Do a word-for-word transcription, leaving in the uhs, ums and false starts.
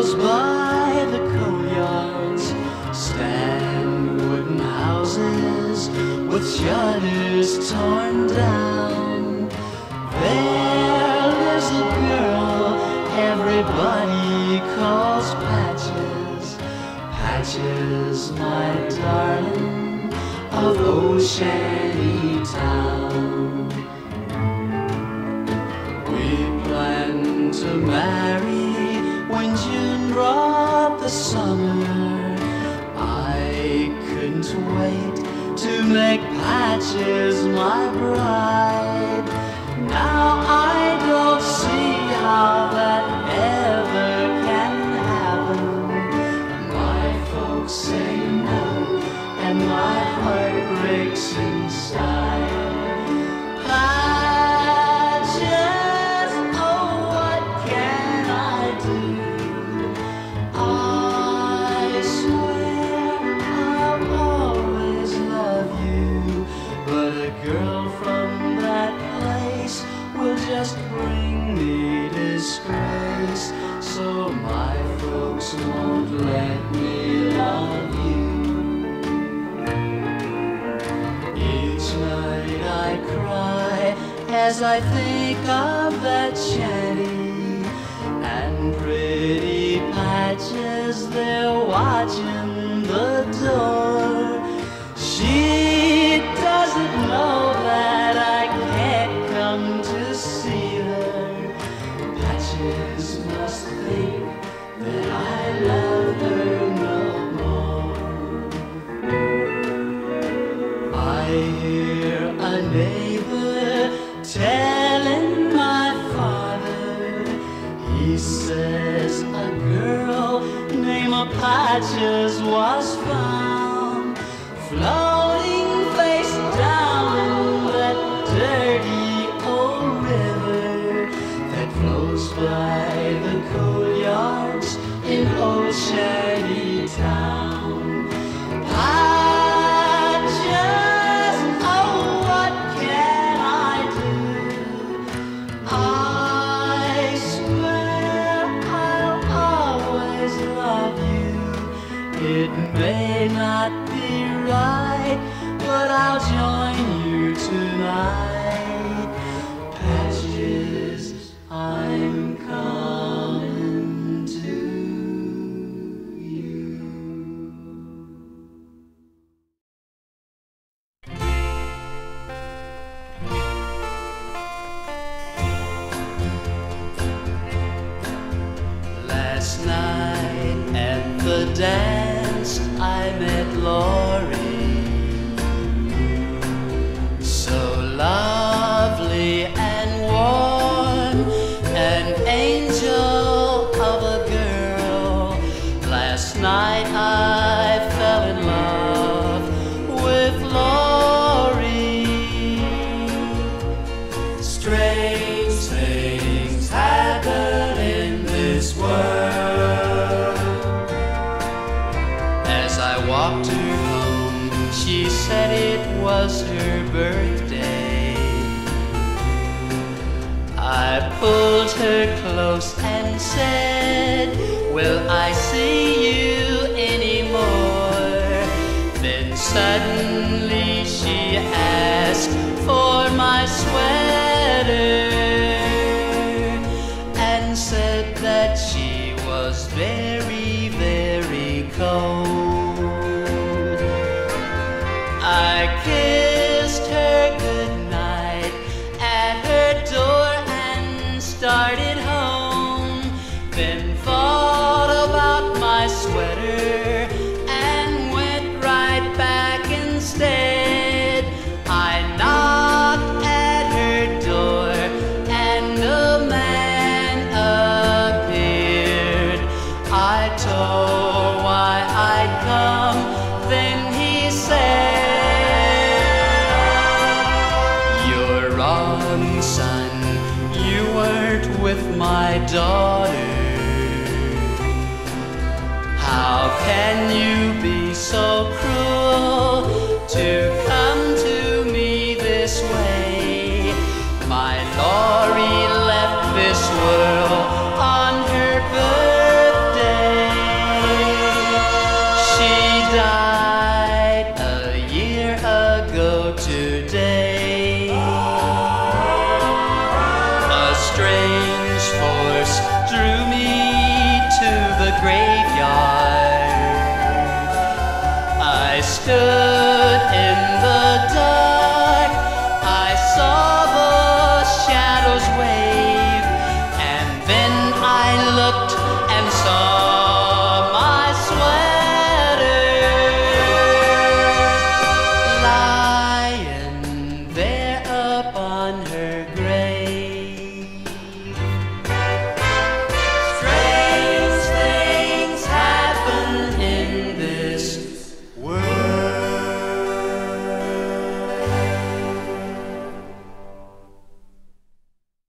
Close by the coal yards stand wooden houses with shutters torn down. There lives a girl everybody calls Patches, Patches, my darling, of old shanty town. We planned to marry when June brought the summer. I couldn't wait to make Patches my bride. Now I don't see how that ever can happen. My folks say no, and my heart breaks inside. Patches, oh, what can I do? I swear I'll always love you, but a girl from that place will just bring me disgrace. So my folks won't let me love you. Each night I cry as I think of that shanty and pretty Patches there watching the door. She doesn't know that I can't come to see her. Patches must think that I love her no more. I hear a neighbor telling my father, he says a girl named Patches was found floating face down in that dirty old river that flows by the coal yards in old shanty town. Patches, oh, what can I do? I swear I'll always love you. It may not be right, but I'll join you tonight. Patches, I'm coming to you. Last night at the dance I met Laurie, so lovely and warm, an angel of a girl. Last night I fell in love with Laurie. Strange things happen in this world. As I walked her home, she said it was her birthday. I pulled her close and said, will I see you anymore? Then suddenly she asked for my sweater and said that she was very, very cold. I kissed her goodnight at her door and started home, then thought about my sweater and went right back instead. I knocked at her door and a man appeared. I told why I'd come, then he said, son, you weren't with my dog.